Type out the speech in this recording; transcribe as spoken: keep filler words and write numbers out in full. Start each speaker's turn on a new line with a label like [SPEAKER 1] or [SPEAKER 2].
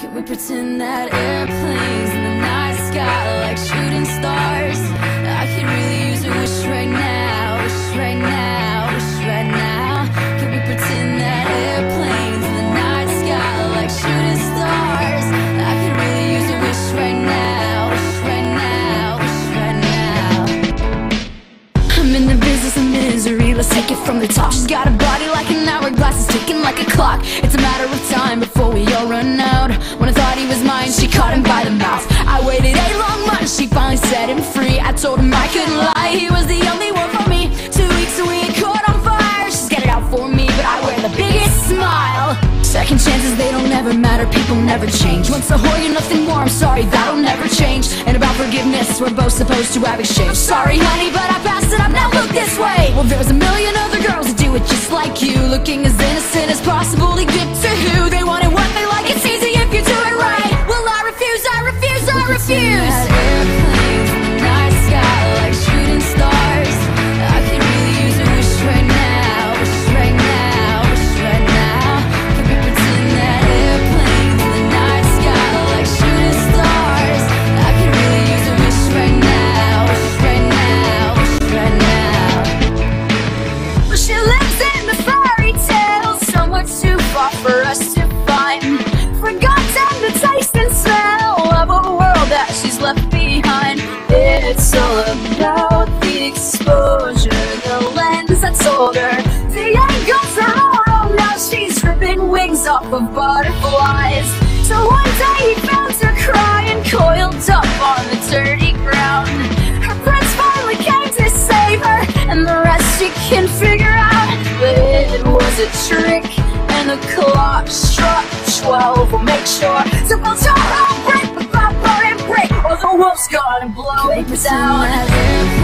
[SPEAKER 1] Can we pretend that airplanes in the night sky like shooting stars? I could really use a wish right now, wish right now, wish right now. Can we pretend that airplanes in the night sky like shooting stars? I could really use a wish right now, wish right now, wish right now. I'm in the business of misery, let's take it from the top. She's got a body like an hourglass, it's ticking like a clock. It's a matter of time before we all run out. When I thought he was mine, she caught him by the mouth. I waited eight long months, she finally set him free. I told him I couldn't lie, he was the only one for me. Two weeks and we had caught on fire. She's got it out for me, but I wear the biggest smile. Second chances, they don't ever matter, people never change. Once a whore, you're nothing more, I'm sorry, that'll never change. And about forgiveness, we're both supposed to have exchange. Sorry honey, but I passed it up, now look this way. Well, there's a million other girls that do it just like you, looking as innocent as possible to get to who they want and what they like. It's easy if you do it right. Well, I refuse, I refuse, I refuse. Airplanes in the night sky like shooting stars. I could really use a wish right now, wish right now, wish right now. Can we pretend that airplanes in the night sky like shooting stars? I could really use a wish right now, wish right now, wish right now. Well, she lives in the fairy tale, somewhere too far for us to find. Forgotten the taste and smell of a world that she's left behind. It's all about the exposure, the lens that told her. The angles are all, now she's ripping wings off of butterflies. So one day he found her crying, coiled up on the dirty ground. Her prince finally came to save her, and the rest she can figure out. But it was a trick, and the clock struck twelve. We'll make sure to build your own break, but pop and break, or the wolf's gonna blow it down.